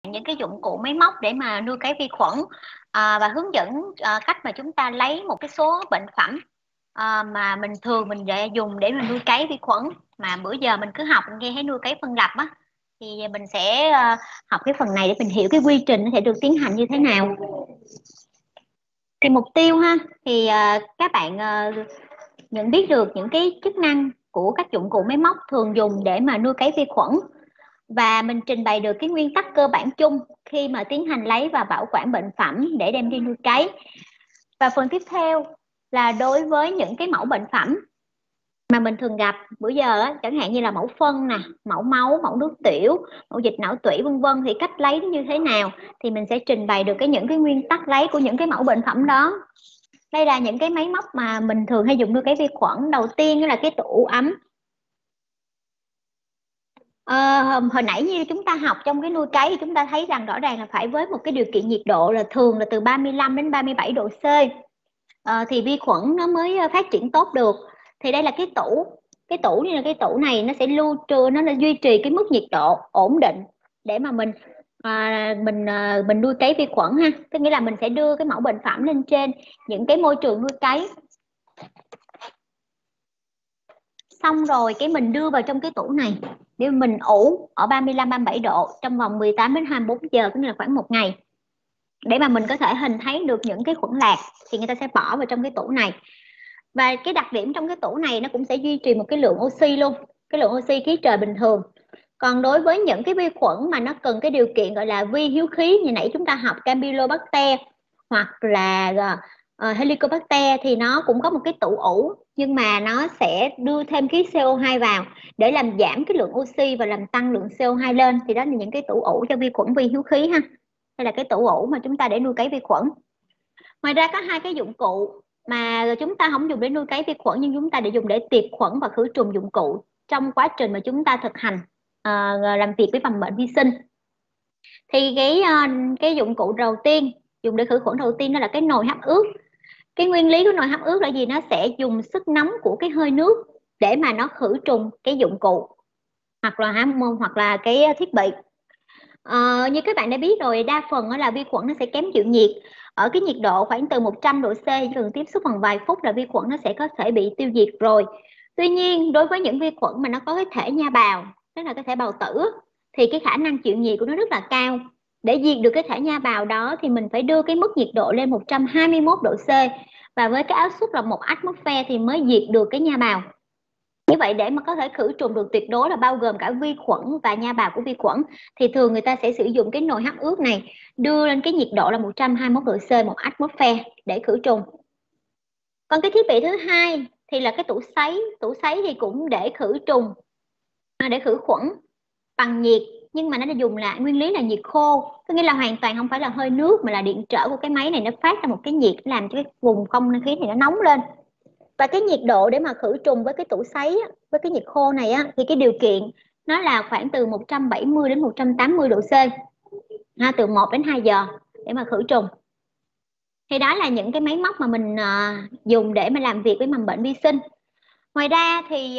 những cái dụng cụ máy móc để mà nuôi cấy vi khuẩn, và hướng dẫn cách mà chúng ta lấy một cái số bệnh phẩm mà mình thường mình để dùng để mình nuôi cấy vi khuẩn, mà bữa giờ mình cứ học mình nghe thấy nuôi cấy phân lập á, thì mình sẽ học cái phần này để mình hiểu cái quy trình nó sẽ được tiến hành như thế nào. Thì mục tiêu ha, thì các bạn nhận biết được những cái chức năng của các dụng cụ máy móc thường dùng để mà nuôi cấy vi khuẩn, và mình trình bày được cái nguyên tắc cơ bản chung khi mà tiến hành lấy và bảo quản bệnh phẩm để đem đi nuôi cấy. Và phần tiếp theo là đối với những cái mẫu bệnh phẩm mà mình thường gặp bữa giờ á, chẳng hạn như là mẫu phân nè, mẫu máu, mẫu nước tiểu, mẫu dịch não tủy vân vân, thì cách lấy nó như thế nào thì mình sẽ trình bày được những cái nguyên tắc lấy của những cái mẫu bệnh phẩm đó. Đây là những cái máy móc mà mình thường hay dùng nuôi cấy vi khuẩn. Đầu tiên là cái tủ ấm. Hồi nãy như chúng ta học trong cái nuôi cấy thì chúng ta thấy rằng rõ ràng là phải với một cái điều kiện nhiệt độ là thường là từ 35 đến 37 độ C, thì vi khuẩn nó mới phát triển tốt được. Thì đây là cái tủ như là cái tủ này nó sẽ lưu trữ, nó duy trì cái mức nhiệt độ ổn định để mà mình nuôi cấy vi khuẩn ha. Tức nghĩa là mình sẽ đưa cái mẫu bệnh phẩm lên trên những cái môi trường nuôi cấy, xong rồi cái mình đưa vào trong cái tủ này để mình ủ ở 35-37 độ trong vòng 18 đến 24 giờ, tức là khoảng một ngày, để mà mình có thể hình thấy được những cái khuẩn lạc thì người ta sẽ bỏ vào trong cái tủ này. Và cái đặc điểm trong cái tủ này nó cũng sẽ duy trì một cái lượng oxy luôn, cái lượng oxy khí trời bình thường. Còn đối với những cái vi khuẩn mà nó cần cái điều kiện gọi là vi hiếu khí, như nãy chúng ta học Campylobacter hoặc là Helicobacter, thì nó cũng có một cái tủ ủ, nhưng mà nó sẽ đưa thêm khí CO2 vào để làm giảm cái lượng oxy và làm tăng lượng CO2 lên. Thì đó là những cái tủ ủ cho vi khuẩn vi hiếu khí ha. Đây là cái tủ ủ mà chúng ta để nuôi cấy vi khuẩn. Ngoài ra có hai cái dụng cụ mà chúng ta không dùng để nuôi cấy vi khuẩn, nhưng chúng ta để dùng để tiệt khuẩn và khử trùng dụng cụ trong quá trình mà chúng ta thực hành làm việc với mầm bệnh vi sinh. Thì cái dụng cụ đầu tiên dùng để khử khuẩn đầu tiên đó là cái nồi hấp ướt. Cái nguyên lý của nồi hấp ướt là gì? Nó sẽ dùng sức nóng của cái hơi nước để mà nó khử trùng cái dụng cụ hoặc là cái thiết bị. Như các bạn đã biết rồi, đa phần là vi khuẩn nó sẽ kém chịu nhiệt. Ở cái nhiệt độ khoảng từ 100 độ C, chỉ cần tiếp xúc bằng vài phút là vi khuẩn nó sẽ có thể bị tiêu diệt rồi. Tuy nhiên đối với những vi khuẩn mà nó có cái thể nha bào, tức là cái thể bào tử, thì cái khả năng chịu nhiệt của nó rất là cao. Để diệt được cái thể nha bào đó thì mình phải đưa cái mức nhiệt độ lên 121 độ C, và với cái áp suất là 1 atmosphere thì mới diệt được cái nha bào. Như vậy để mà có thể khử trùng được tuyệt đối là bao gồm cả vi khuẩn và nha bào của vi khuẩn, thì thường người ta sẽ sử dụng cái nồi hấp ướt này, đưa lên cái nhiệt độ là 121 độ C, 1 atmosphere để khử trùng. Còn cái thiết bị thứ hai thì là cái tủ sấy. Tủ sấy thì cũng để khử trùng, để khử khuẩn bằng nhiệt, nhưng mà nó dùng là nguyên lý là nhiệt khô, có nghĩa là hoàn toàn không phải là hơi nước mà là điện trở của cái máy này nó phát ra một cái nhiệt làm cho cái vùng không khí này nó nóng lên. Và cái nhiệt độ để mà khử trùng với cái tủ sấy với cái nhiệt khô này thì cái điều kiện nó là khoảng từ 170 đến 180 độ C, từ 1 đến 2 giờ để mà khử trùng. Thì đó là những cái máy móc mà mình dùng để mà làm việc với mầm bệnh vi sinh. Ngoài ra thì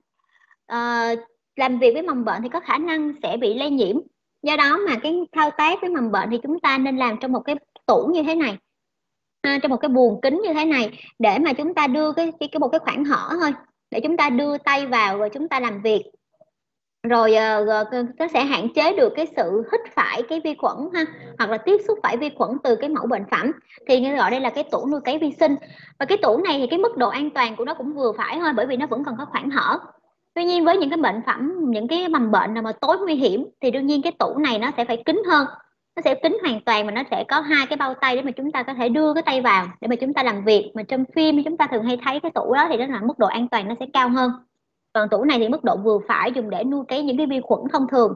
làm việc với mầm bệnh thì có khả năng sẽ bị lây nhiễm. Do đó mà cái thao tác với mầm bệnh thì chúng ta nên làm trong một cái tủ như thế này, trong một cái buồng kính như thế này, để mà chúng ta đưa một cái khoảng hở thôi để chúng ta đưa tay vào và chúng ta làm việc. Rồi nó sẽ hạn chế được cái sự hít phải cái vi khuẩn hoặc là tiếp xúc phải vi khuẩn từ cái mẫu bệnh phẩm. Thì như gọi đây là cái tủ nuôi cấy vi sinh. Và cái tủ này thì cái mức độ an toàn của nó cũng vừa phải thôi, bởi vì nó vẫn còn có khoảng hở. Tuy nhiên với những cái bệnh phẩm, những cái mầm bệnh nào mà tối nguy hiểm thì đương nhiên cái tủ này nó sẽ phải kín hơn, nó sẽ kín hoàn toàn, và nó sẽ có hai cái bao tay để mà chúng ta có thể đưa cái tay vào để mà chúng ta làm việc. Mà trong phim chúng ta thường hay thấy cái tủ đó thì đó là mức độ an toàn nó sẽ cao hơn. Còn tủ này thì mức độ vừa phải, dùng để nuôi cấy những cái vi khuẩn thông thường.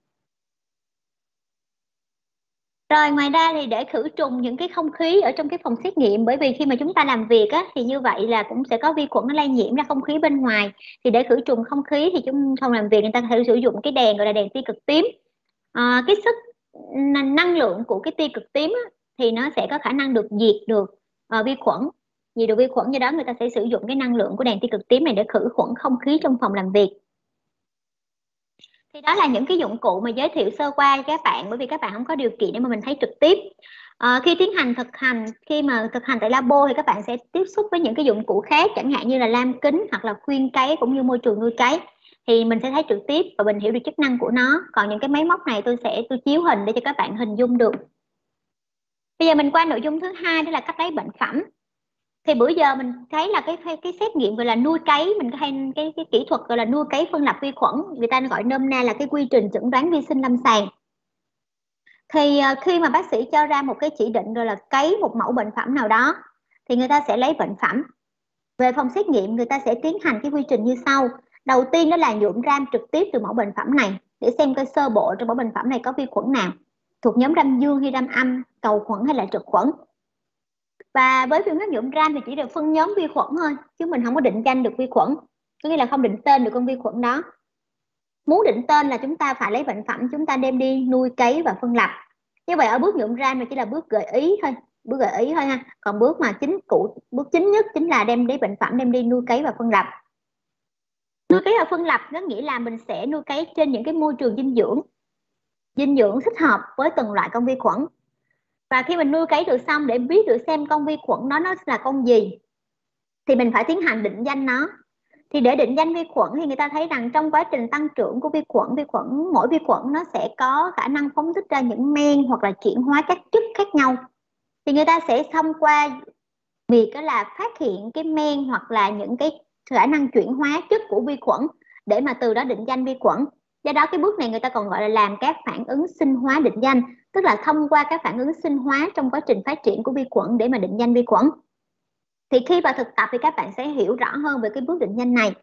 Rồi ngoài ra thì để khử trùng những cái không khí ở trong cái phòng xét nghiệm, bởi vì khi mà chúng ta làm việc thì như vậy là cũng sẽ có vi khuẩn nó lây nhiễm ra không khí bên ngoài. Thì để khử trùng không khí thì chúng không làm việc, người ta có thể sử dụng cái đèn gọi là đèn tia cực tím. Cái sức năng lượng của cái tia cực tím thì nó sẽ có khả năng được diệt được vi khuẩn. Diệt được vi khuẩn, do đó người ta sẽ sử dụng cái năng lượng của đèn tia cực tím này để khử khuẩn không khí trong phòng làm việc. Thì đó là những cái dụng cụ mà giới thiệu sơ qua cho các bạn, bởi vì các bạn không có điều kiện để mà mình thấy trực tiếp. Khi tiến hành khi mà thực hành tại labo thì các bạn sẽ tiếp xúc với những cái dụng cụ khác, chẳng hạn như là lam kính hoặc là khuyên cấy cũng như môi trường nuôi cấy, thì mình sẽ thấy trực tiếp và mình hiểu được chức năng của nó. Còn những cái máy móc này tôi chiếu hình để cho các bạn hình dung được. Bây giờ mình qua nội dung thứ hai, đó là cách lấy bệnh phẩm. Thì bữa giờ mình thấy là cái xét nghiệm gọi là nuôi cấy, mình hay cái kỹ thuật gọi là nuôi cấy phân lập vi khuẩn, người ta gọi nôm na là cái quy trình chẩn đoán vi sinh lâm sàng. Thì khi mà bác sĩ cho ra một cái chỉ định rồi là cấy một mẫu bệnh phẩm nào đó, thì người ta sẽ lấy bệnh phẩm về phòng xét nghiệm. Người ta sẽ tiến hành cái quy trình như sau. Đầu tiên đó là nhuộm ram trực tiếp từ mẫu bệnh phẩm này để xem coi sơ bộ trong mẫu bệnh phẩm này có vi khuẩn nào, thuộc nhóm ram dương hay ram âm, cầu khuẩn hay là trực khuẩn. Và với phương pháp nhuộm ram thì chỉ được phân nhóm vi khuẩn thôi, chứ mình không có định danh được vi khuẩn, có nghĩa là không định tên được con vi khuẩn đó. Muốn định tên là chúng ta phải lấy bệnh phẩm, chúng ta đem đi nuôi cấy và phân lập. Như vậy ở bước nhuộm ram này chỉ là bước gợi ý thôi, ha. Còn bước chính nhất chính là đem đi bệnh phẩm, đem đi nuôi cấy và phân lập. Nuôi cấy và phân lập có nghĩa là mình sẽ nuôi cấy trên những cái môi trường dinh dưỡng thích hợp với từng loại con vi khuẩn. Và khi mình nuôi cấy được xong, để biết được xem con vi khuẩn đó nó là con gì, thì mình phải tiến hành định danh nó. Thì để định danh vi khuẩn thì người ta thấy rằng trong quá trình tăng trưởng của mỗi vi khuẩn nó sẽ có khả năng phóng thích ra những men hoặc là chuyển hóa các chất khác nhau. Thì người ta sẽ thông qua việc đó là phát hiện cái men hoặc là những cái khả năng chuyển hóa chất của vi khuẩn để mà từ đó định danh vi khuẩn. Do đó cái bước này người ta còn gọi là làm các phản ứng sinh hóa định danh, tức là thông qua các phản ứng sinh hóa trong quá trình phát triển của vi khuẩn để mà định danh vi khuẩn. Thì khi vào thực tập thì các bạn sẽ hiểu rõ hơn về cái bước định danh này.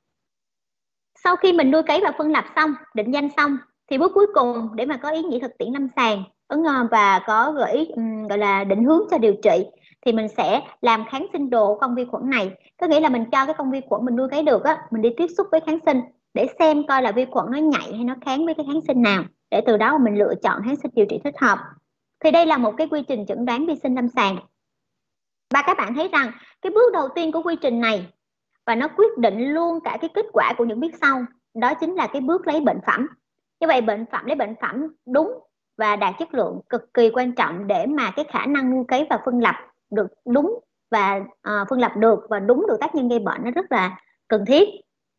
Sau khi mình nuôi cấy và phân lập xong, định danh xong, thì bước cuối cùng để mà có ý nghĩa thực tiễn lâm sàng và có gợi ý gọi là định hướng cho điều trị, thì mình sẽ làm kháng sinh đồ của con vi khuẩn này. Có nghĩa là mình cho cái con vi khuẩn mình nuôi cấy được á, mình đi tiếp xúc với kháng sinh để xem coi là vi khuẩn nó nhạy hay nó kháng với cái kháng sinh nào, để từ đó mình lựa chọn kháng sinh điều trị thích hợp. Thì đây là một cái quy trình chẩn đoán vi sinh lâm sàng. Và các bạn thấy rằng cái bước đầu tiên của quy trình này và nó quyết định luôn cả cái kết quả của những bước sau, đó chính là cái bước lấy bệnh phẩm. Như vậy lấy bệnh phẩm đúng và đạt chất lượng cực kỳ quan trọng để mà cái khả năng nuôi cấy và phân lập được đúng và phân lập được và đúng được tác nhân gây bệnh nó rất là cần thiết.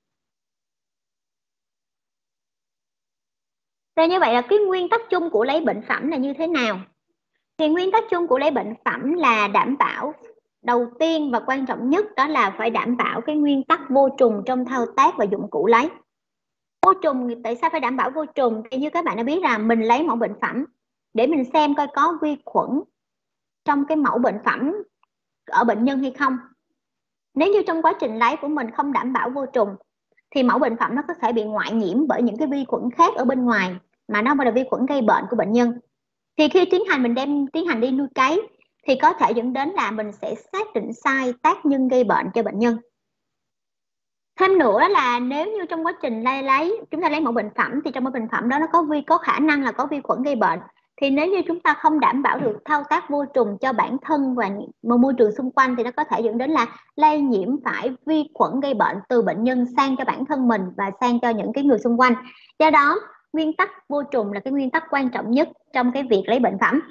Rồi, như vậy là cái nguyên tắc chung của lấy bệnh phẩm là như thế nào? Thì nguyên tắc chung của lấy bệnh phẩm là đảm bảo, đầu tiên và quan trọng nhất đó là phải đảm bảo cái nguyên tắc vô trùng trong thao tác và dụng cụ lấy. Vô trùng, tại sao phải đảm bảo vô trùng? Thì như các bạn đã biết là mình lấy mẫu bệnh phẩm để mình xem coi có vi khuẩn trong cái mẫu bệnh phẩm ở bệnh nhân hay không. Nếu như trong quá trình lấy của mình không đảm bảo vô trùng thì mẫu bệnh phẩm nó có thể bị ngoại nhiễm bởi những cái vi khuẩn khác ở bên ngoài mà nó là vi khuẩn gây bệnh của bệnh nhân. Thì khi mình tiến hành đi nuôi cấy thì có thể dẫn đến là mình sẽ xác định sai tác nhân gây bệnh cho bệnh nhân. Thêm nữa là nếu như trong quá trình chúng ta lấy mẫu bệnh phẩm thì trong mẫu bệnh phẩm đó nó có khả năng là có vi khuẩn gây bệnh, thì nếu như chúng ta không đảm bảo được thao tác vô trùng cho bản thân và môi trường xung quanh thì nó có thể dẫn đến là lây nhiễm phải vi khuẩn gây bệnh từ bệnh nhân sang cho bản thân mình và sang cho những cái người xung quanh. Do đó nguyên tắc vô trùng là cái nguyên tắc quan trọng nhất trong cái việc lấy bệnh phẩm.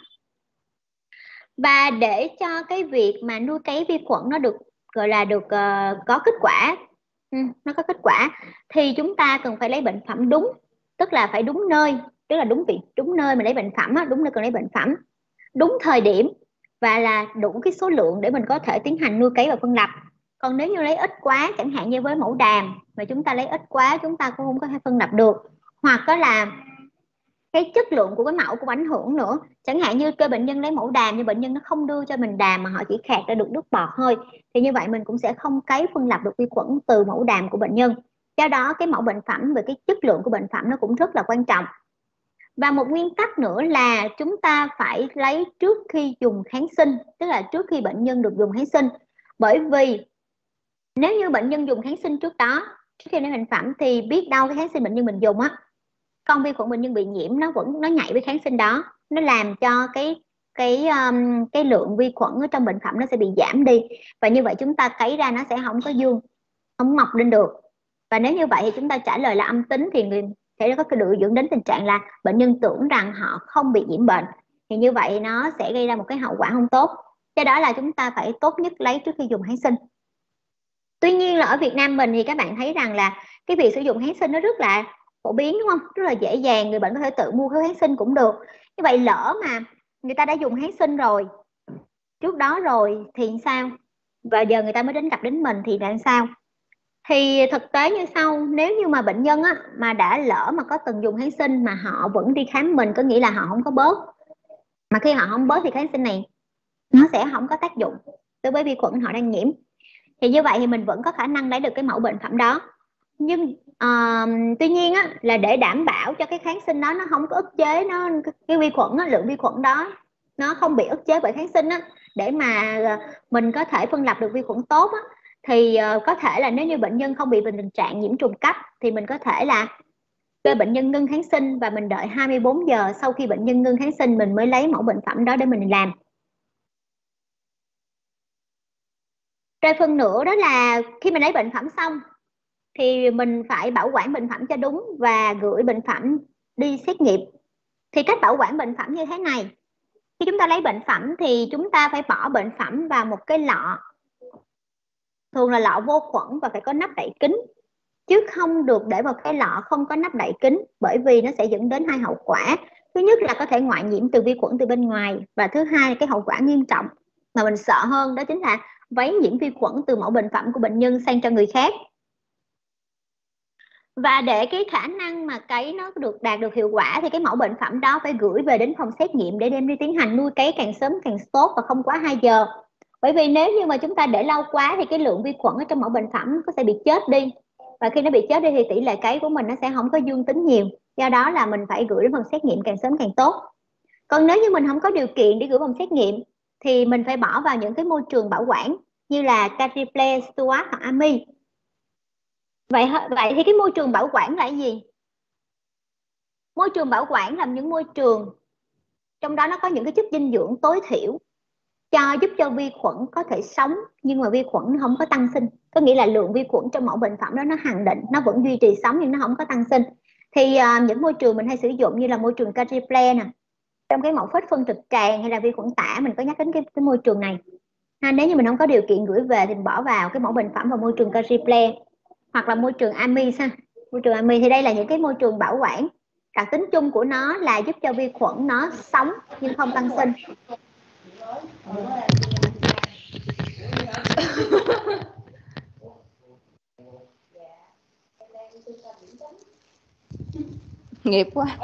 Và để cho cái việc mà nuôi cấy vi khuẩn nó được gọi là có kết quả, nó có kết quả thì chúng ta cần phải lấy bệnh phẩm đúng, tức là phải đúng nơi, tức là đúng nơi mà lấy bệnh phẩm, đúng nơi cần lấy bệnh phẩm, đúng thời điểm và là đủ cái số lượng để mình có thể tiến hành nuôi cấy và phân lập. Còn nếu như lấy ít quá, chẳng hạn như với mẫu đàm mà chúng ta lấy ít quá, chúng ta cũng không có thể phân lập được, hoặc có là cái chất lượng của cái mẫu cũng ảnh hưởng nữa. Chẳng hạn như kêu bệnh nhân lấy mẫu đàm nhưng bệnh nhân nó không đưa cho mình đàm mà họ chỉ khạc ra được nước bọt thôi, thì như vậy mình cũng sẽ không cấy phân lập được vi khuẩn từ mẫu đàm của bệnh nhân. Do đó cái mẫu bệnh phẩm về cái chất lượng của bệnh phẩm nó cũng rất là quan trọng. Và một nguyên tắc nữa là chúng ta phải lấy trước khi dùng kháng sinh, tức là trước khi bệnh nhân được dùng kháng sinh. Bởi vì nếu như bệnh nhân dùng kháng sinh trước khi lấy bệnh phẩm thì biết đâu cái kháng sinh bệnh nhân mình dùng con vi khuẩn bệnh nhân bị nhiễm nó nhạy với kháng sinh đó, nó làm cho cái lượng vi khuẩn ở trong bệnh phẩm nó sẽ bị giảm đi, và như vậy chúng ta cấy ra nó sẽ không có mọc lên được. Và nếu như vậy thì chúng ta trả lời là âm tính thì sẽ có cái dẫn đến tình trạng là bệnh nhân tưởng rằng họ không bị nhiễm bệnh, thì như vậy nó sẽ gây ra một cái hậu quả không tốt. Do đó là chúng ta phải tốt nhất lấy trước khi dùng kháng sinh. Tuy nhiên là ở Việt Nam mình thì các bạn thấy rằng là cái việc sử dụng kháng sinh nó rất là phổ biến, đúng không? Rất là dễ dàng, người bệnh có thể tự mua kháng sinh cũng được. Như vậy lỡ mà người ta đã dùng kháng sinh rồi trước đó rồi thì sao? Và giờ người ta mới gặp đến mình thì làm sao? Thì thực tế như sau, nếu như mà bệnh nhân á, mà đã lỡ mà có từng dùng kháng sinh mà họ vẫn đi khám mình, có nghĩa là họ không có bớt. Mà khi họ không bớt thì kháng sinh này nó sẽ không có tác dụng đối với vi khuẩn họ đang nhiễm. Thì như vậy thì mình vẫn có khả năng lấy được cái mẫu bệnh phẩm đó. Nhưng tuy nhiên á, là để đảm bảo cho cái kháng sinh đó nó không có ức chế nó, cái vi khuẩn á, lượng vi khuẩn đó nó không bị ức chế bởi kháng sinh á, để mà mình có thể phân lập được vi khuẩn tốt á, thì có thể là nếu như bệnh nhân không bị tình trạng nhiễm trùng cấp thì mình có thể là cho bệnh nhân ngưng kháng sinh và mình đợi 24 giờ sau khi bệnh nhân ngưng kháng sinh mình mới lấy mẫu bệnh phẩm đó để mình làm. Rồi phần nữa đó là khi mình lấy bệnh phẩm xong thì mình phải bảo quản bệnh phẩm cho đúng và gửi bệnh phẩm đi xét nghiệm. Thì cách bảo quản bệnh phẩm như thế này: khi chúng ta lấy bệnh phẩm thì chúng ta phải bỏ bệnh phẩm vào một cái lọ, thường là lọ vô khuẩn và phải có nắp đậy kín, chứ không được để vào cái lọ không có nắp đậy kín, bởi vì nó sẽ dẫn đến hai hậu quả. Thứ nhất là có thể ngoại nhiễm từ vi khuẩn từ bên ngoài, và thứ hai là cái hậu quả nghiêm trọng mà mình sợ hơn đó chính là vấy nhiễm vi khuẩn từ mẫu bệnh phẩm của bệnh nhân sang cho người khác. Và để cái khả năng mà cấy nó đạt được hiệu quả thì cái mẫu bệnh phẩm đó phải gửi về đến phòng xét nghiệm để đem đi tiến hành nuôi cấy càng sớm càng tốt và không quá 2 giờ. Bởi vì nếu như mà chúng ta để lâu quá thì cái lượng vi khuẩn ở trong mẫu bệnh phẩm có sẽ bị chết đi. Và khi nó bị chết đi thì tỷ lệ cấy của mình nó sẽ không có dương tính nhiều. Do đó là mình phải gửi đến phòng xét nghiệm càng sớm càng tốt. Còn nếu như mình không có điều kiện để gửi phòng xét nghiệm thì mình phải bỏ vào những cái môi trường bảo quản như là Cariplex, Stuart hoặc Ami. Vậy thì cái môi trường bảo quản là gì? Môi trường bảo quản là những môi trường trong đó nó có những cái chất dinh dưỡng tối thiểu giúp cho vi khuẩn có thể sống, nhưng mà vi khuẩn không có tăng sinh, có nghĩa là lượng vi khuẩn trong mẫu bệnh phẩm đó nó hạn định, nó vẫn duy trì sống nhưng nó không có tăng sinh. Thì những môi trường mình hay sử dụng như là môi trường Cariplex nè, trong cái mẫu phết phân trực tràng hay là vi khuẩn tả mình có nhắc đến cái môi trường này. Nếu như mình không có điều kiện gửi về thì mình bỏ vào cái mẫu bệnh phẩm vào môi trường Cariplex hoặc là môi trường Amis ha. Môi trường Amis thì đây là những cái môi trường bảo quản, đặc tính chung của nó là giúp cho vi khuẩn nó sống nhưng không tăng sinh. Nghiệp quá.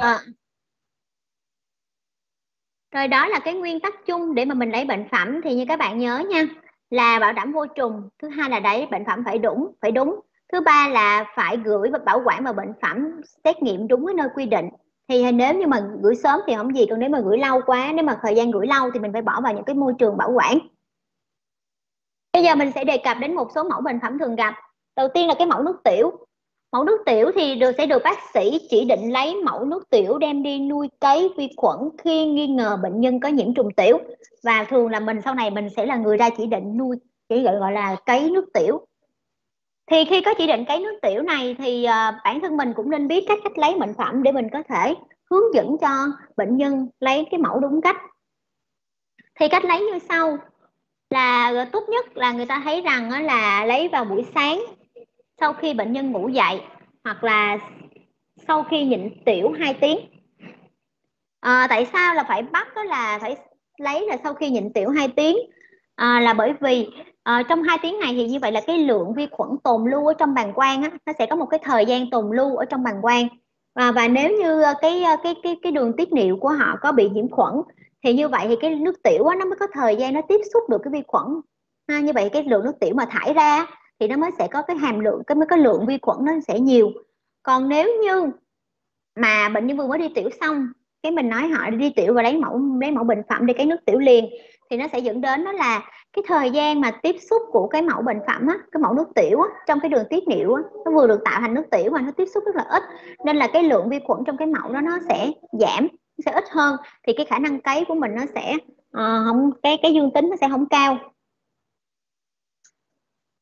Rồi đó là cái nguyên tắc chung để mà mình lấy bệnh phẩm, thì như các bạn nhớ nha, là bảo đảm vô trùng, thứ hai là đẩy bệnh phẩm phải đúng, thứ ba là phải gửi và bảo quản vào bệnh phẩm xét nghiệm đúng cái nơi quy định. Thì nếu như mà gửi sớm thì không gì, còn nếu mà gửi lâu quá, nếu mà thời gian gửi lâu thì mình phải bỏ vào những cái môi trường bảo quản. Bây giờ mình sẽ đề cập đến một số mẫu bệnh phẩm thường gặp. Đầu tiên là cái mẫu nước tiểu. Mẫu nước tiểu thì sẽ được bác sĩ chỉ định lấy mẫu nước tiểu đem đi nuôi cấy vi khuẩn khi nghi ngờ bệnh nhân có nhiễm trùng tiểu. Và thường là sau này mình sẽ là người ra chỉ định nuôi, chỉ gọi là cấy nước tiểu. Thì khi có chỉ định cấy nước tiểu này thì bản thân mình cũng nên biết cách lấy bệnh phẩm để mình có thể hướng dẫn cho bệnh nhân lấy cái mẫu đúng cách. Thì cách lấy như sau: là tốt nhất là người ta thấy rằng là lấy vào buổi sáng sau khi bệnh nhân ngủ dậy, hoặc là sau khi nhịn tiểu 2 tiếng. Tại sao là phải bắt là phải lấy là sau khi nhịn tiểu 2 tiếng? Là bởi vì trong 2 tiếng này thì như vậy là cái lượng vi khuẩn tồn lưu ở trong bàng quang nó sẽ có một cái thời gian tồn lưu ở trong bàng quang. Và nếu như cái đường tiết niệu của họ có bị nhiễm khuẩn thì như vậy thì cái nước tiểu nó mới có thời gian nó tiếp xúc được cái vi khuẩn. Như vậy cái lượng nước tiểu mà thải ra thì nó mới sẽ có cái hàm lượng, mới có lượng vi khuẩn nó sẽ nhiều. Còn nếu như mà bệnh nhân vừa mới đi tiểu xong, cái mình nói họ đi tiểu và lấy mẫu bệnh phẩm để cái nước tiểu liền, thì nó sẽ dẫn đến đó là cái thời gian mà tiếp xúc của cái mẫu bệnh phẩm cái mẫu nước tiểu trong cái đường tiết niệu nó vừa được tạo thành nước tiểu mà nó tiếp xúc rất là ít, nên là cái lượng vi khuẩn trong cái mẫu đó nó sẽ giảm, sẽ ít hơn, thì cái khả năng cấy của mình nó sẽ không, cái dương tính nó sẽ không cao.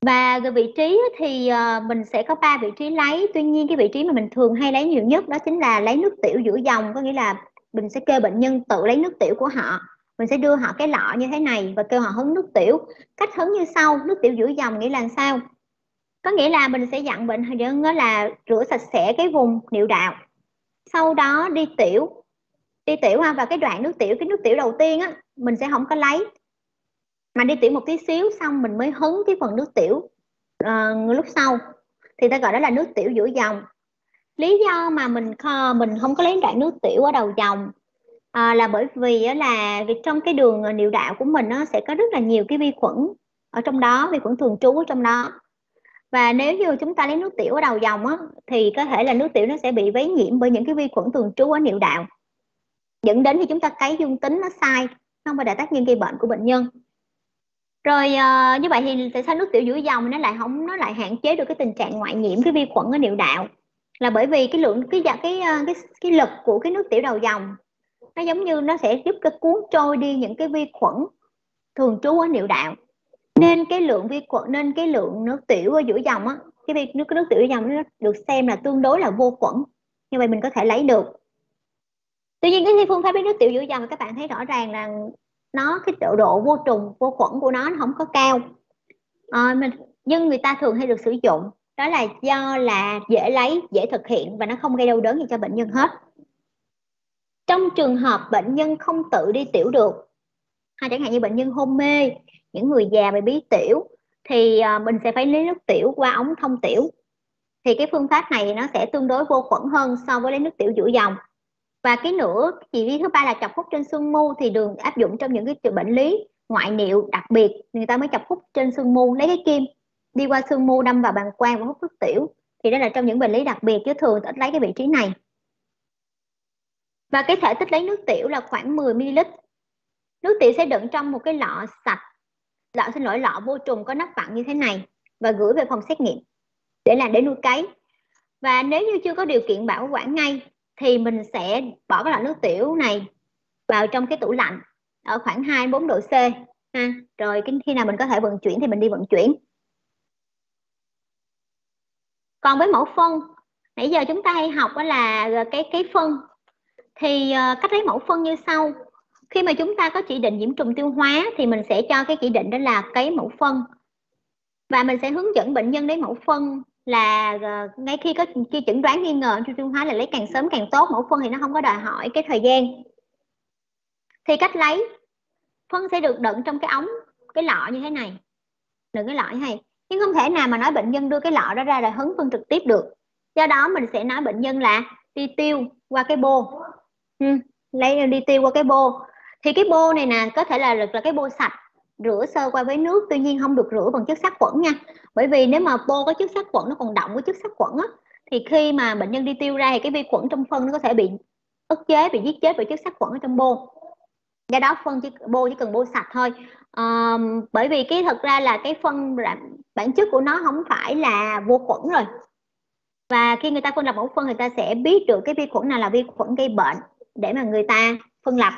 Và cái vị trí thì mình sẽ có 3 vị trí lấy. Tuy nhiên cái vị trí mà mình thường hay lấy nhiều nhất đó chính là lấy nước tiểu giữa dòng. Có nghĩa là mình sẽ kêu bệnh nhân tự lấy nước tiểu của họ. Mình sẽ đưa họ cái lọ như thế này và kêu họ hứng nước tiểu. Cách hứng như sau. Nước tiểu giữa dòng nghĩa là sao? Có nghĩa là mình sẽ dặn bệnh nhân đó là rửa sạch sẽ cái vùng niệu đạo, sau đó đi tiểu. Đi tiểu ha, và cái đoạn nước tiểu, cái nước tiểu đầu tiên á mình sẽ không có lấy, mà đi tiểu một tí xíu xong mình mới hứng cái phần nước tiểu lúc sau, thì ta gọi đó là nước tiểu giữa dòng. Lý do mà mình không có lấy đoạn nước tiểu ở đầu dòng là bởi vì là trong cái đường niệu đạo của mình nó sẽ có rất là nhiều cái vi khuẩn ở trong đó, vi khuẩn thường trú ở trong đó. Và nếu như chúng ta lấy nước tiểu ở đầu dòng á, thì có thể là nước tiểu nó sẽ bị vấy nhiễm bởi những cái vi khuẩn thường trú ở niệu đạo, dẫn đến khi chúng ta cấy dương tính nó sai, không phải là tác nhân gây bệnh của bệnh nhân. Rồi như vậy thì tại sao nước tiểu giữa dòng nó lại hạn chế được cái tình trạng ngoại nhiễm cái vi khuẩn ở niệu đạo, là bởi vì cái lượng cái lực của cái nước tiểu đầu dòng nó giống như nó sẽ giúp cái cuốn trôi đi những cái vi khuẩn thường trú ở niệu đạo, nên cái lượng vi khuẩn, nên cái lượng nước tiểu ở giữa dòng á, cái nước tiểu giữa dòng nó được xem là tương đối là vô khuẩn, như vậy mình có thể lấy được. Tuy nhiên cái phương pháp lấy nước tiểu giữa dòng các bạn thấy rõ ràng là cái độ vô trùng vô khuẩn của nó không có cao, nhưng người ta thường hay được sử dụng, đó là do là dễ lấy, dễ thực hiện và nó không gây đau đớn gì cho bệnh nhân hết. Trong trường hợp bệnh nhân không tự đi tiểu được, hay chẳng hạn như bệnh nhân hôn mê, những người già bị bí tiểu, thì mình sẽ phải lấy nước tiểu qua ống thông tiểu. Thì cái phương pháp này nó sẽ tương đối vô khuẩn hơn so với lấy nước tiểu giữa dòng. Và cái chỉ lý thứ ba là chọc hút trên xương mu, thì đường áp dụng trong những cái bệnh lý ngoại niệu đặc biệt, người ta mới chọc hút trên xương mu, lấy cái kim đi qua xương mu đâm vào bàng quang và hút nước tiểu, thì đó là trong những bệnh lý đặc biệt, chứ thường ít lấy cái vị trí này. Và cái thể tích lấy nước tiểu là khoảng 10 ml. Nước tiểu sẽ đựng trong một cái lọ sạch, lọ vô trùng có nắp vặn như thế này, và gửi về phòng xét nghiệm để nuôi cấy. Và nếu như chưa có điều kiện bảo quản ngay thì mình sẽ bỏ cái lọ nước tiểu này vào trong cái tủ lạnh ở khoảng 2-4 độ C ha. Rồi khi nào mình có thể vận chuyển thì mình đi vận chuyển. Còn với mẫu phân, nãy giờ chúng ta hay học đó là cái phân, thì cách lấy mẫu phân như sau. Khi mà chúng ta có chỉ định nhiễm trùng tiêu hóa thì mình sẽ cho cái chỉ định đó là cấy mẫu phân, và mình sẽ hướng dẫn bệnh nhân lấy mẫu phân là ngay khi chẩn đoán nghi ngờ trùng tiêu hóa là lấy càng sớm càng tốt. Mẫu phân thì nó không có đòi hỏi cái thời gian. Thì cách lấy phân sẽ được đựng trong cái lọ như thế này, đựng cái lọ như thế này, nhưng không thể nào mà nói bệnh nhân đưa cái lọ đó ra là hứng phân trực tiếp được. Do đó mình sẽ nói bệnh nhân là đi tiêu qua cái bô, đi tiêu qua cái bô. Thì cái bô này nè có thể là cái bô sạch, rửa sơ qua với nước, tuy nhiên không được rửa bằng chất sát khuẩn nha. Bởi vì nếu mà bô có chất sát khuẩn, nó còn đọng với chất sát khuẩn á, thì khi mà bệnh nhân đi tiêu ra thì cái vi khuẩn trong phân nó có thể bị ức chế, bị giết chết bởi chất sát khuẩn ở trong bô. Do đó bô chỉ cần bô sạch thôi. Bởi vì thực ra là cái phân bản chất của nó không phải là vô khuẩn rồi. Và khi người ta phân lập mẫu phân, người ta sẽ biết được cái vi khuẩn nào là vi khuẩn gây bệnh để mà người ta phân lập.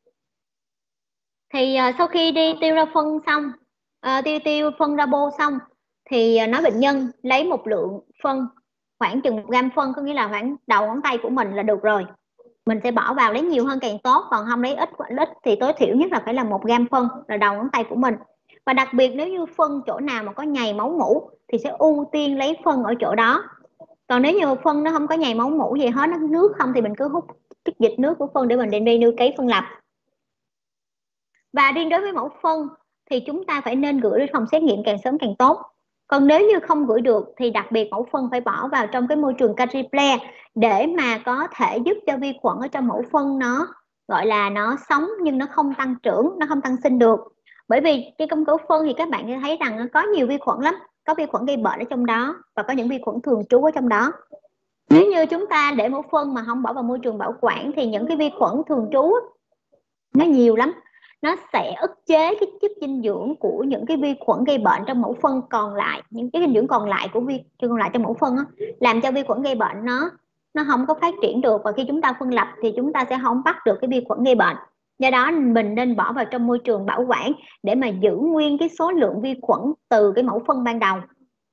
Thì sau khi đi tiêu ra phân xong, tiêu phân ra bô xong, thì nói bệnh nhân lấy một lượng phân khoảng chừng 1 gam phân, có nghĩa là khoảng đầu ngón tay của mình là được rồi. Mình sẽ bỏ vào, lấy nhiều hơn càng tốt, còn không lấy ít thì tối thiểu nhất là phải là 1 gam phân là đầu ngón tay của mình. Và đặc biệt nếu như phân chỗ nào mà có nhầy máu mủ thì sẽ ưu tiên lấy phân ở chỗ đó. Còn nếu như phân nó không có nhầy máu mủ gì hết, nó nước không, thì mình cứ hút chất dịch nước của phân để mình đem đi nuôi cấy phân lập. Và riêng đối với mẫu phân thì chúng ta phải nên gửi đến phòng xét nghiệm càng sớm càng tốt. Còn nếu như không gửi được thì đặc biệt mẫu phân phải bỏ vào trong cái môi trường Caripler để mà có thể giúp cho vi khuẩn ở trong mẫu phân nó gọi là nó sống nhưng nó không tăng trưởng, nó không tăng sinh được. Bởi vì cái công cụ phân thì các bạn thấy rằng có nhiều vi khuẩn lắm, có vi khuẩn gây bệnh ở trong đó và có những vi khuẩn thường trú ở trong đó. Nếu như chúng ta để mẫu phân mà không bỏ vào môi trường bảo quản thì những cái vi khuẩn thường trú nó nhiều lắm, nó sẽ ức chế cái chất dinh dưỡng của những cái vi khuẩn gây bệnh trong mẫu phân còn lại, những cái dinh dưỡng còn lại của trong mẫu phân đó, làm cho vi khuẩn gây bệnh nó không có phát triển được, và khi chúng ta phân lập thì chúng ta sẽ không bắt được cái vi khuẩn gây bệnh. Do đó mình nên bỏ vào trong môi trường bảo quản để mà giữ nguyên cái số lượng vi khuẩn từ cái mẫu phân ban đầu.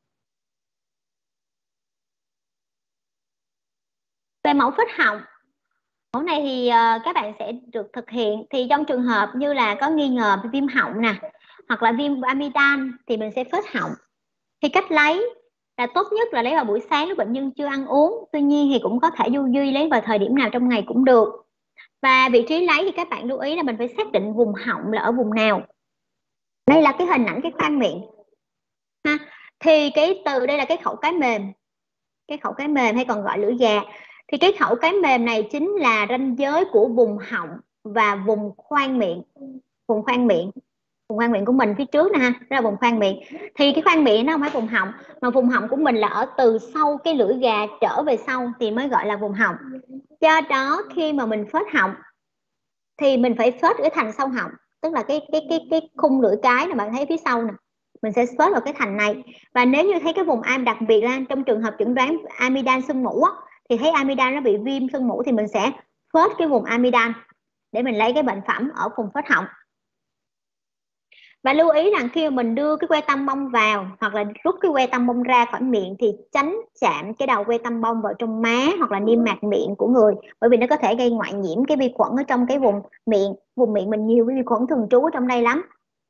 Về mẫu phết họng, mẫu này thì các bạn sẽ được thực hiện thì trong trường hợp như là có nghi ngờ viêm họng nè, hoặc là viêm amidan thì mình sẽ phết họng. Thì cách lấy là tốt nhất là lấy vào buổi sáng lúc bệnh nhân chưa ăn uống, tuy nhiên thì cũng có thể du duy lấy vào thời điểm nào trong ngày cũng được. Và vị trí lấy thì các bạn lưu ý là mình phải xác định vùng họng là ở vùng nào. Đây là cái hình ảnh cái khoang miệng ha. Thì cái từ đây là cái khẩu cái mềm, cái khẩu cái mềm hay còn gọi lưỡi gà. Thì cái khẩu cái mềm này chính là ranh giới của vùng họng và vùng khoang miệng. Vùng khoang miệng, vùng khoang miệng của mình phía trước nè ha, đó là vùng khoang miệng. Thì cái khoang miệng nó không phải vùng họng, mà vùng họng của mình là ở từ sau cái lưỡi gà trở về sau thì mới gọi là vùng họng. Do đó khi mà mình phết họng thì mình phải phết cái thành sau họng, tức là cái khung lưỡi cái này bạn thấy phía sau nè, mình sẽ phết vào cái thành này. Và nếu như thấy cái vùng am, đặc biệt là trong trường hợp chẩn đoán amidan sưng mủ á, thì thấy amidan nó bị viêm sưng mủ thì mình sẽ phết cái vùng amidan để mình lấy cái bệnh phẩm ở vùng phết họng. Và lưu ý rằng khi mà mình đưa cái que tăm bông vào hoặc là rút cái que tăm bông ra khỏi miệng thì tránh chạm cái đầu que tăm bông vào trong má hoặc là niêm mạc miệng của người, bởi vì nó có thể gây ngoại nhiễm cái vi khuẩn ở trong cái vùng miệng. Vùng miệng mình nhiều vi khuẩn thường trú ở trong đây lắm.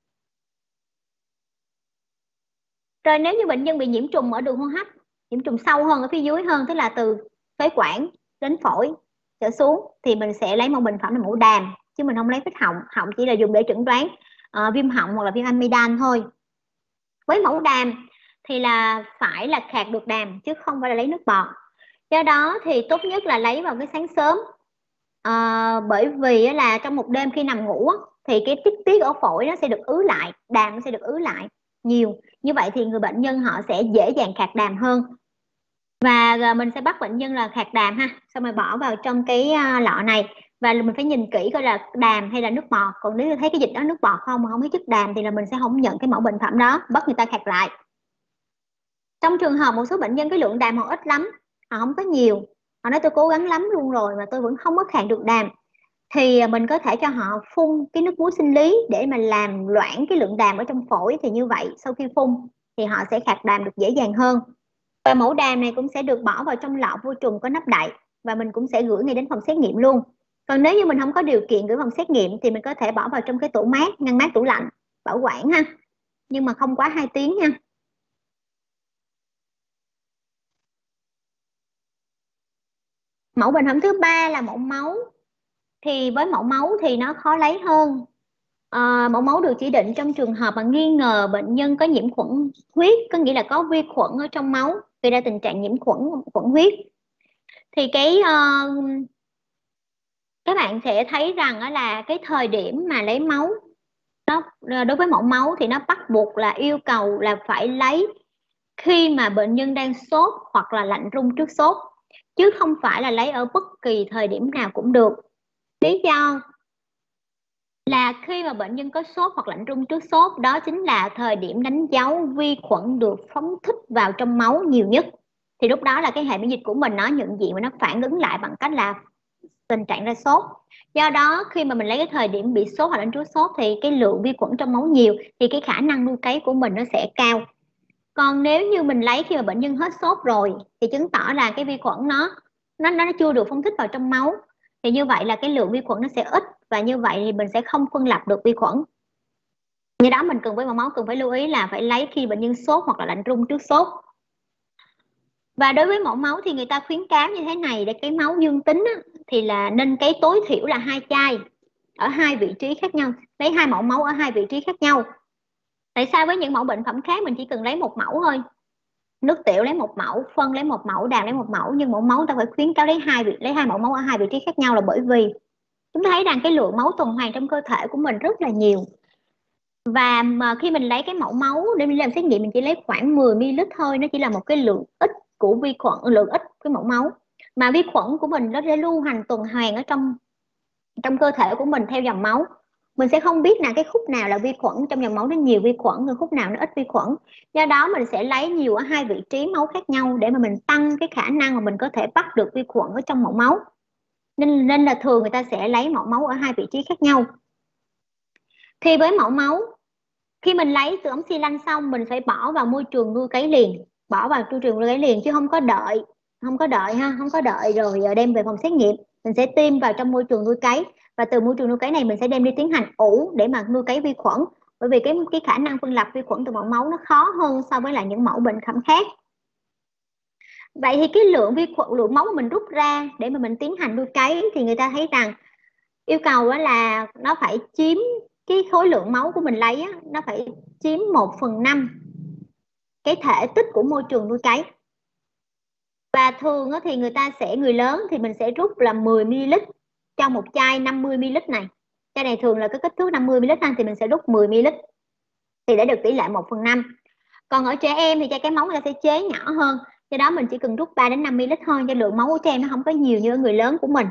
Rồi nếu như bệnh nhân bị nhiễm trùng ở đường hô hấp, nhiễm trùng sâu hơn ở phía dưới hơn, tức là từ phế quản đến phổi trở xuống, thì mình sẽ lấy một bệnh phẩm là mẫu đàm, chứ mình không lấy phết họng. Họng chỉ là dùng để chẩn đoán viêm họng hoặc là viêm amidan thôi. Với mẫu đàm thì là phải là khạc được đàm chứ không phải là lấy nước bọt. Do đó thì tốt nhất là lấy vào cái sáng sớm, bởi vì là trong một đêm khi nằm ngủ thì cái tiết tiết ở phổi nó sẽ được ứ lại, đàm nó sẽ được ứ lại nhiều. Như vậy thì người bệnh nhân họ sẽ dễ dàng khạc đàm hơn. Và mình sẽ bắt bệnh nhân là khạc đàm ha, xong rồi bỏ vào trong cái lọ này, và mình phải nhìn kỹ coi là đàm hay là nước bọt. Còn nếu thấy cái dịch đó nước bọt không mà không thấy chất đàm thì là mình sẽ không nhận cái mẫu bệnh phẩm đó, bắt người ta khạc lại. Trong trường hợp một số bệnh nhân cái lượng đàm họ ít lắm, họ không có nhiều, họ nói tôi cố gắng lắm luôn rồi mà tôi vẫn không có khạc được đàm, thì mình có thể cho họ phun cái nước muối sinh lý để mà làm loãng cái lượng đàm ở trong phổi. Thì như vậy sau khi phun thì họ sẽ khạc đàm được dễ dàng hơn. Và mẫu đàm này cũng sẽ được bỏ vào trong lọ vô trùng có nắp đậy, và mình cũng sẽ gửi ngay đến phòng xét nghiệm luôn. Còn nếu như mình không có điều kiện gửi phòng xét nghiệm thì mình có thể bỏ vào trong cái tủ mát, ngăn mát tủ lạnh bảo quản ha, nhưng mà không quá 2 tiếng nha. Mẫu bệnh phẩm thứ ba là mẫu máu. Thì với mẫu máu thì nó khó lấy hơn. Mẫu máu được chỉ định trong trường hợp mà nghi ngờ bệnh nhân có nhiễm khuẩn huyết, có nghĩa là có vi khuẩn ở trong máu gây ra tình trạng nhiễm khuẩn huyết. Thì các bạn sẽ thấy rằng là cái thời điểm mà lấy máu nó, đối với mẫu máu thì nó bắt buộc là yêu cầu là phải lấy khi mà bệnh nhân đang sốt hoặc là lạnh run trước sốt, chứ không phải là lấy ở bất kỳ thời điểm nào cũng được. Lý do là khi mà bệnh nhân có sốt hoặc lạnh run trước sốt, đó chính là thời điểm đánh dấu vi khuẩn được phóng thích vào trong máu nhiều nhất. Thì lúc đó là cái hệ miễn dịch của mình nó nhận diện và nó phản ứng lại bằng cách là tình trạng ra sốt. Do đó khi mà mình lấy cái thời điểm bị sốt hoặc lạnh trước sốt thì cái lượng vi khuẩn trong máu nhiều, thì cái khả năng nuôi cấy của mình nó sẽ cao. Còn nếu như mình lấy khi mà bệnh nhân hết sốt rồi thì chứng tỏ là cái vi khuẩn nó chưa được phóng thích vào trong máu, thì như vậy là cái lượng vi khuẩn nó sẽ ít, và như vậy thì mình sẽ không phân lập được vi khuẩn. Do đó mình cần với mẫu máu cần phải lưu ý là phải lấy khi bệnh nhân sốt hoặc là lạnh run trước sốt. Và đối với mẫu máu thì người ta khuyến cáo như thế này, để cái máu dương tính thì là nên cái tối thiểu là 2 chai ở 2 vị trí khác nhau, lấy 2 mẫu máu ở 2 vị trí khác nhau. Tại sao với những mẫu bệnh phẩm khác mình chỉ cần lấy 1 mẫu thôi, nước tiểu lấy 1 mẫu, phân lấy 1 mẫu, đàm lấy 1 mẫu, nhưng mẫu máu ta phải khuyến cáo lấy 2 mẫu máu ở 2 vị trí khác nhau, là bởi vì chúng ta thấy rằng cái lượng máu tuần hoàn trong cơ thể của mình rất là nhiều. Và mà khi mình lấy cái mẫu máu để mình làm xét nghiệm, mình chỉ lấy khoảng 10 ml thôi, nó chỉ là một cái lượng ít của vi khuẩn, lượng ít cái mẫu máu, mà vi khuẩn của mình nó sẽ lưu hành tuần hoàn ở trong cơ thể của mình theo dòng máu. Mình sẽ không biết là cái khúc nào là vi khuẩn, trong dòng máu nó nhiều vi khuẩn, rồi khúc nào nó ít vi khuẩn. Do đó mình sẽ lấy nhiều ở 2 vị trí máu khác nhau để mà mình tăng cái khả năng mà mình có thể bắt được vi khuẩn ở trong mẫu máu. nên là thường người ta sẽ lấy mẫu máu ở hai vị trí khác nhau. Thì với mẫu máu, khi mình lấy từ ống xi lanh xong, mình phải bỏ vào môi trường nuôi cấy liền, bỏ vào môi trường nuôi cấy liền, chứ không có đợi, không có đợi rồi đem về phòng xét nghiệm. Mình sẽ tiêm vào trong môi trường nuôi cấy, và từ môi trường nuôi cấy này mình sẽ đem đi tiến hành ủ để mà nuôi cấy vi khuẩn, bởi vì cái khả năng phân lập vi khuẩn từ mẫu máu nó khó hơn so với lại những mẫu bệnh phẩm khác. Vậy thì cái lượng vi khuẩn, lượng máu mà mình rút ra để mà mình tiến hành nuôi cấy thì người ta thấy rằng yêu cầu đó là nó phải chiếm cái khối lượng máu của mình lấy á, nó phải chiếm 1/5 cái thể tích của môi trường nuôi cấy. Và thường thì người lớn thì mình sẽ rút là 10 ml trong một chai 50 ml này. Chai này thường là cái kích thước 50 ml thì mình sẽ rút 10 ml thì để được tỷ lệ 1/5. Còn ở trẻ em thì chai cái máu người ta sẽ chế nhỏ hơn, do đó mình chỉ cần rút 3 đến 5 ml thôi, cho lượng máu của trẻ em nó không có nhiều như ở người lớn của mình.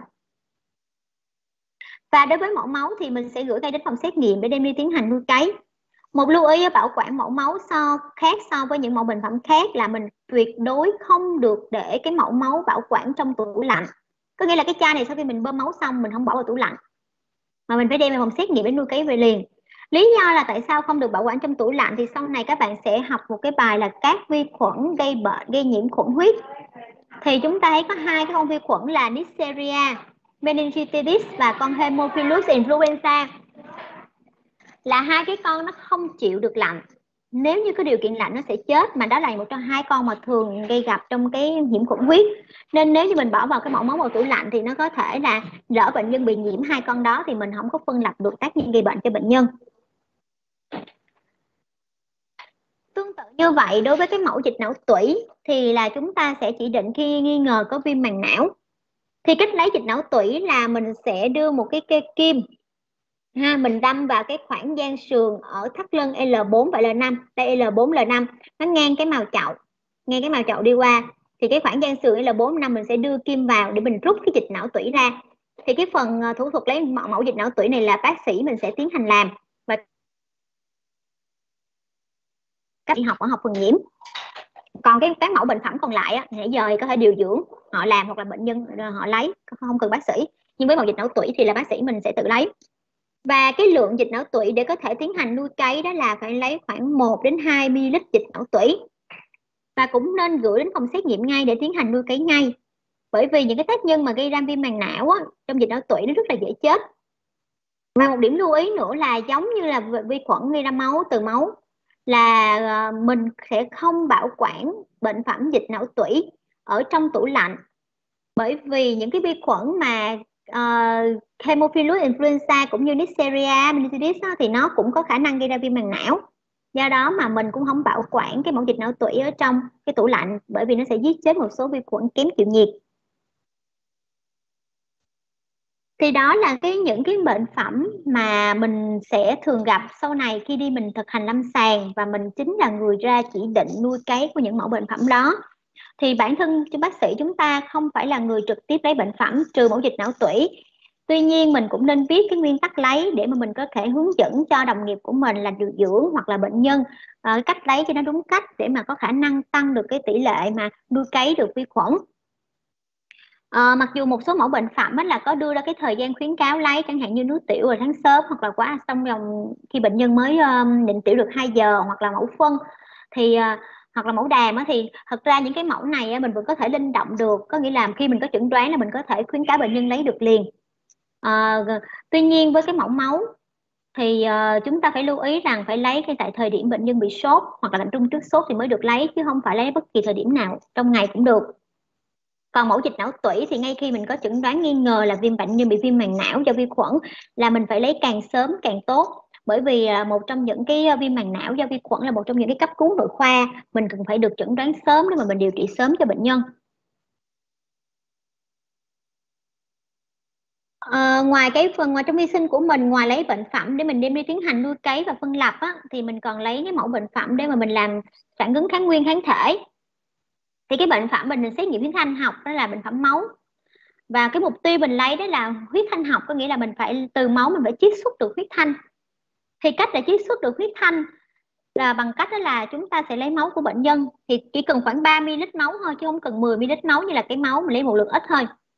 Và đối với mẫu máu thì mình sẽ gửi ngay đến phòng xét nghiệm để đem đi tiến hành nuôi cấy. Một lưu ý bảo quản mẫu máu khác so với những mẫu bệnh phẩm khác là mình tuyệt đối không được để cái mẫu máu bảo quản trong tủ lạnh. Có nghĩa là cái chai này sau khi mình bơm máu xong mình không bỏ vào tủ lạnh, mà mình phải đem vào phòng xét nghiệm để nuôi cấy về liền. Lý do là tại sao không được bảo quản trong tủ lạnh thì sau này các bạn sẽ học một cái bài là các vi khuẩn gây bệnh, gây nhiễm khuẩn huyết. Thì chúng ta thấy có hai cái con vi khuẩn là Neisseria meningitis và con Haemophilus influenza, là hai cái con nó không chịu được lạnh. Nếu như có điều kiện lạnh nó sẽ chết, mà đó là một trong hai con mà thường gây gặp trong cái nhiễm khuẩn huyết. Nên nếu như mình bỏ vào cái mẫu máu vào tủ lạnh thì nó có thể là lỡ bệnh nhân bị nhiễm hai con đó thì mình không có phân lập được tác nhân gây bệnh cho bệnh nhân. Tương tự như vậy, đối với cái mẫu dịch não tủy thì là chúng ta sẽ chỉ định khi nghi ngờ có viêm màng não. Thì cách lấy dịch não tủy là mình sẽ đưa một cái cây kim mình đâm vào cái khoảng gian sườn ở thắt lưng L4 và L5. Đây L4 L5 nó ngang cái mào chậu đi qua, thì cái khoảng gian sườn L4 L5 mình sẽ đưa kim vào để mình rút cái dịch não tủy ra. Thì cái phần thủ thuật lấy mẫu dịch não tủy này là bác sĩ mình sẽ tiến hành làm, và các bạn học ở học phần nhiễm. Còn cái mẫu bệnh phẩm còn lại á, nãy giờ thì có thể điều dưỡng họ làm hoặc là bệnh nhân họ lấy, không cần bác sĩ. Nhưng với mẫu dịch não tủy thì là bác sĩ mình sẽ tự lấy. Và cái lượng dịch não tủy để có thể tiến hành nuôi cấy đó là phải lấy khoảng 1 đến 2 ml dịch não tủy. Và cũng nên gửi đến phòng xét nghiệm ngay để tiến hành nuôi cấy ngay. Bởi vì những cái tác nhân mà gây ra viêm màng não á, trong dịch não tủy nó rất là dễ chết. Và một điểm lưu ý nữa là giống như là vi khuẩn gây ra máu từ máu, là mình sẽ không bảo quản bệnh phẩm dịch não tủy ở trong tủ lạnh. Bởi vì những cái vi khuẩn mà Haemophilus influenza cũng như Neisseria meningitis thì nó cũng có khả năng gây ra viêm màng não. Do đó mà mình cũng không bảo quản cái mẫu dịch não tủy ở trong cái tủ lạnh, bởi vì nó sẽ giết chết một số vi khuẩn kém chịu nhiệt. Thì đó là những cái bệnh phẩm mà mình sẽ thường gặp sau này khi đi mình thực hành lâm sàng, và mình chính là người ra chỉ định nuôi cấy của những mẫu bệnh phẩm đó. Thì bản thân bác sĩ chúng ta không phải là người trực tiếp lấy bệnh phẩm, trừ mẫu dịch não tủy. Tuy nhiên mình cũng nên biết cái nguyên tắc lấy để mà mình có thể hướng dẫn cho đồng nghiệp của mình là điều dưỡng hoặc là bệnh nhân cách lấy cho nó đúng cách, để mà có khả năng tăng được cái tỷ lệ mà nuôi cấy được vi khuẩn. Mặc dù một số mẫu bệnh phẩm là có đưa ra cái thời gian khuyến cáo lấy, chẳng hạn như nước tiểu vào sáng sớm, hoặc là quá trong vòng khi bệnh nhân mới định tiểu được 2 giờ, hoặc là mẫu phân thì hoặc là mẫu đàm thì thật ra những cái mẫu này mình vẫn có thể linh động được, có nghĩa là khi mình có chẩn đoán là mình có thể khuyến cáo bệnh nhân lấy được liền. Tuy nhiên với cái mẫu máu thì chúng ta phải lưu ý rằng phải lấy tại thời điểm bệnh nhân bị sốt hoặc là lạnh run trước sốt thì mới được lấy, chứ không phải lấy bất kỳ thời điểm nào trong ngày cũng được. Còn mẫu dịch não tủy thì ngay khi mình có chẩn đoán nghi ngờ là bệnh nhân bị viêm màng não do vi khuẩn là mình phải lấy càng sớm càng tốt. Bởi vì một trong những cái viêm màng não do vi khuẩn là một trong những cái cấp cứu nội khoa, mình cần phải được chẩn đoán sớm để mà mình điều trị sớm cho bệnh nhân. Ngoài trong vi sinh của mình, ngoài lấy bệnh phẩm để mình đem đi tiến hành nuôi cấy và phân lập thì mình còn lấy cái mẫu bệnh phẩm để mà mình làm phản ứng kháng nguyên kháng thể. Thì cái bệnh phẩm mình xét nghiệm huyết thanh học đó là bệnh phẩm máu, và cái mục tiêu mình lấy đó là huyết thanh học, có nghĩa là mình phải từ máu mình phải chiết xuất được huyết thanh. Thì cách để chiết xuất được huyết thanh là bằng cách đó là chúng ta sẽ lấy máu của bệnh nhân, thì chỉ cần khoảng 30 lít máu thôi, chứ không cần 10 ml máu như là cái máu mình lấy một lượng ít thôi.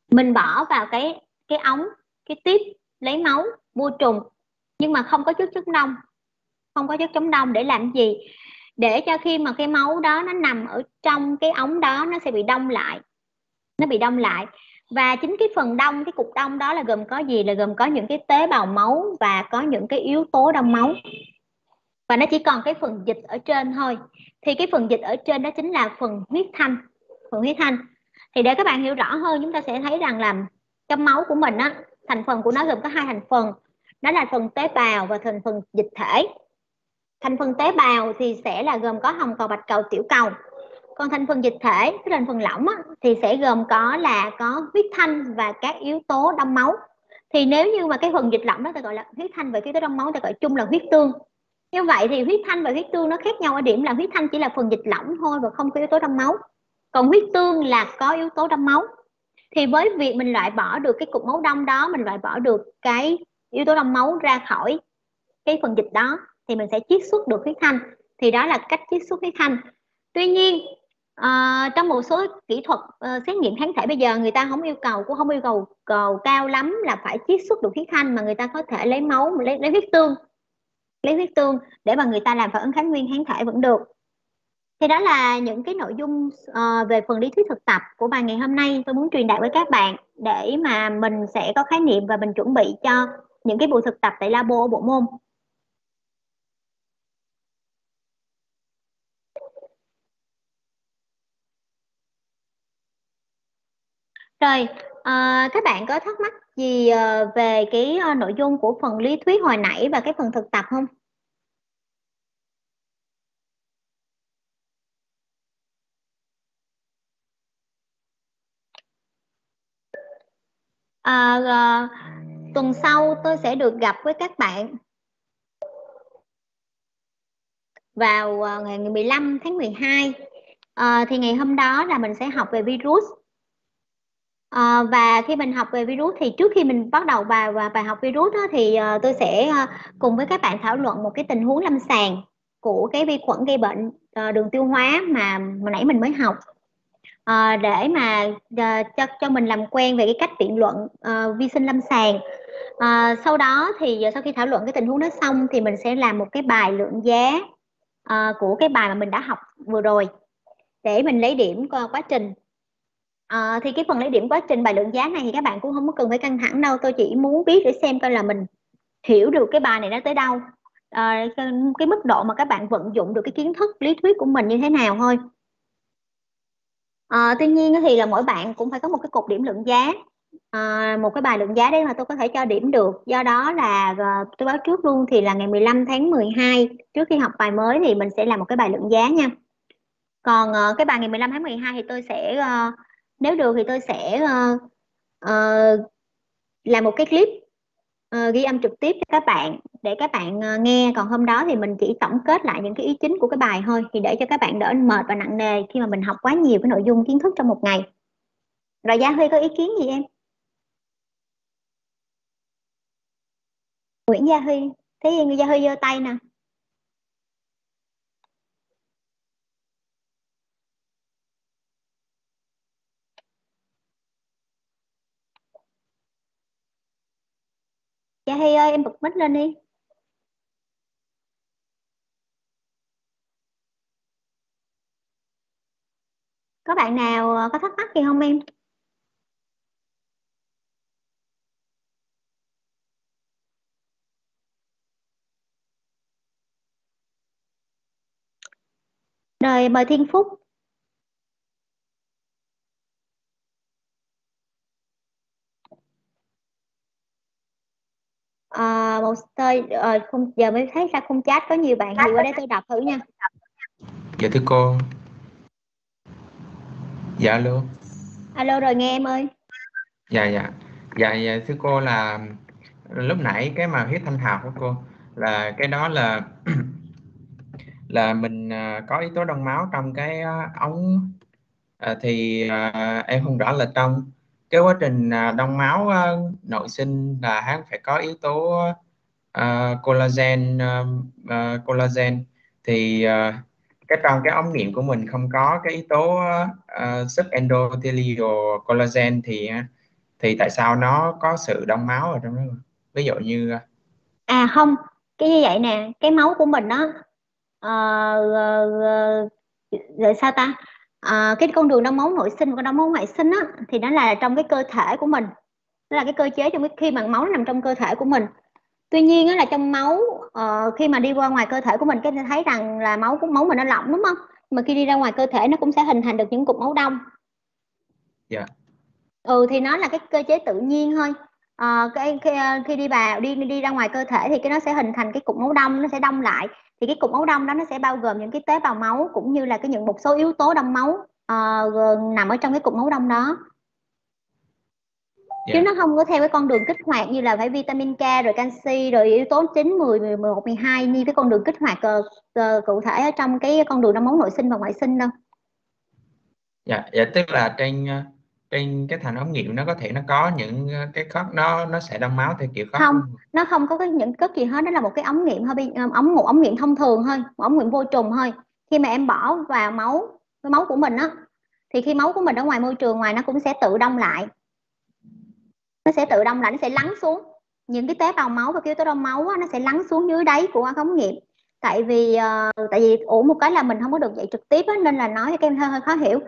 Mình bỏ vào cái ống, cái tiếp lấy máu vô trùng, nhưng mà không có chất chống đông, không có chất chống đông để làm gì? Để cho khi mà cái máu đó nó nằm ở trong cái ống đó nó sẽ bị đông lại, nó bị đông lại. Và chính cái phần đông, cái cục đông đó là gồm có gì? Là gồm có những cái tế bào máu và có những cái yếu tố đông máu, và nó chỉ còn cái phần dịch ở trên thôi. Thì cái phần dịch ở trên đó chính là phần huyết thanh, phần huyết thanh. Thì để các bạn hiểu rõ hơn, chúng ta sẽ thấy rằng là trong máu của mình á, thành phần của nó gồm có hai thành phần, đó là phần tế bào và thành phần dịch thể. Thành phần tế bào thì sẽ là gồm có hồng cầu, bạch cầu, tiểu cầu. Còn thành phần dịch thể, cái thành phần lỏng á, thì sẽ gồm có huyết thanh và các yếu tố đông máu. Thì nếu như mà cái phần dịch lỏng đó ta gọi là huyết thanh và yếu tố đông máu ta gọi chung là huyết tương. Như vậy thì huyết thanh và huyết tương nó khác nhau ở điểm là huyết thanh chỉ là phần dịch lỏng thôi và không có yếu tố đông máu. Còn huyết tương là có yếu tố đông máu. Thì với việc mình loại bỏ được cái cục máu đông đó, mình loại bỏ được cái yếu tố đông máu ra khỏi cái phần dịch đó, thì mình sẽ chiết xuất được huyết thanh. Thì đó là cách chiết xuất huyết thanh. Tuy nhiên trong một số kỹ thuật xét nghiệm kháng thể bây giờ, người ta không yêu cầu, cũng không yêu cầu cao lắm là phải chiết xuất được huyết thanh, mà người ta có thể lấy máu, lấy huyết tương, lấy huyết tương để mà người ta làm phản ứng kháng nguyên kháng thể vẫn được. Thì đó là những cái nội dung về phần lý thuyết thực tập của bài ngày hôm nay tôi muốn truyền đạt với các bạn, để mà mình sẽ có khái niệm và mình chuẩn bị cho những cái buổi thực tập tại labo ở bộ môn. Rồi, các bạn có thắc mắc gì về cái nội dung của phần lý thuyết hồi nãy và cái phần thực tập không? Tuần sau tôi sẽ được gặp với các bạn vào ngày 15 tháng 12. Thì ngày hôm đó là mình sẽ học về virus. Và khi mình học về virus thì trước khi mình bắt đầu vào bài học virus đó, thì tôi sẽ cùng với các bạn thảo luận một cái tình huống lâm sàng của cái vi khuẩn gây bệnh đường tiêu hóa mà hồi nãy mình mới học, để mà cho mình làm quen về cái cách biện luận vi sinh lâm sàng. Sau đó thì sau khi thảo luận cái tình huống đó xong thì mình sẽ làm một cái bài lượng giá của cái bài mà mình đã học vừa rồi, để mình lấy điểm qua quá trình. Thì cái phần lấy điểm quá trình bài lượng giá này thì các bạn cũng không có cần phải căng thẳng đâu, tôi chỉ muốn biết để xem coi là mình hiểu được cái bài này nó tới đâu, cái mức độ mà các bạn vận dụng được cái kiến thức lý thuyết của mình như thế nào thôi. Tuy nhiên thì là mỗi bạn cũng phải có một cái cột điểm lượng giá, một cái bài lượng giá đấy mà tôi có thể cho điểm được. Do đó là tôi báo trước luôn, thì là ngày 15 tháng 12 trước khi học bài mới thì mình sẽ làm một cái bài lượng giá nha. Còn cái bài ngày 15 tháng 12 thì tôi sẽ nếu được thì tôi sẽ làm một cái clip ghi âm trực tiếp cho các bạn để các bạn nghe. Còn hôm đó thì mình chỉ tổng kết lại những cái ý chính của cái bài thôi, thì để cho các bạn đỡ mệt và nặng nề khi mà mình học quá nhiều cái nội dung kiến thức trong một ngày. Rồi Gia Huy có ý kiến gì em? Nguyễn Gia Huy, thấy Gia Huy giơ tay nè. Gia Huy ơi, em bật mic lên đi. Có bạn nào có thắc mắc gì không em? Rồi mời Thiên Phúc. Một tôi không, giờ mới thấy ra không chat có nhiều bạn, thì qua đây tôi đọc thử nha. Dạ thưa cô. Dạ alo. Alo, rồi nghe em ơi. Dạ thưa cô, là lúc nãy cái mà huyết thanh học của cô là cái đó là là mình có yếu tố đông máu trong cái ống, thì em không rõ là trong cái quá trình đông máu nội sinh là hắn phải có yếu tố collagen, collagen thì cái trong cái ống nghiệm của mình không có cái yếu tố subendothelial collagen, thì thì tại sao nó có sự đông máu ở trong đó? Ví dụ như Không, cái như vậy nè, cái máu của mình đó rồi sao ta, cái con đường đông máu nội sinh và con đông máu ngoại sinh á thì nó là trong cái cơ thể của mình, nó là cái cơ chế trong cái khi mà máu nó nằm trong cơ thể của mình. Tuy nhiên á là trong máu, khi mà đi qua ngoài cơ thể của mình, cái thấy rằng là máu mình nó lỏng đúng không, mà khi đi ra ngoài cơ thể nó cũng sẽ hình thành được những cục máu đông. dạ Thì nó là cái cơ chế tự nhiên thôi. Khi đi ra ngoài cơ thể thì cái nó sẽ hình thành cái cục máu đông, nó sẽ đông lại. Thì cái cục máu đông đó nó sẽ bao gồm những cái tế bào máu cũng như là một số yếu tố đông máu nằm ở trong cái cục máu đông đó. Chứ dạ nó không có theo cái con đường kích hoạt như là phải vitamin K rồi canxi rồi yếu tố 9, 10, 11, 12 như cái con đường kích hoạt cụ thể ở trong cái con đường đông máu nội sinh và ngoại sinh đâu. dạ tức là trên cái thành ống nghiệm nó có thể nó có những cái khớp nó sẽ đông máu theo kiểu khớp Không, luôn. nó không có những cất gì hết, đó là một cái ống nghiệm thôi, một ống nghiệm thông thường thôi, một ống nghiệm vô trùng thôi. Khi mà em bỏ vào cái máu của mình á, thì khi máu của mình ở ngoài môi trường ngoài nó cũng sẽ tự đông lại, nó sẽ tự đông lại, nó sẽ lắng xuống. Những cái tế bào máu và cái yếu tố đông máu á, nó sẽ lắng xuống dưới đáy của ống nghiệm. Tại vì một cái là mình không có được dạy trực tiếp á, nên là nói cho các em hơi khó hiểu.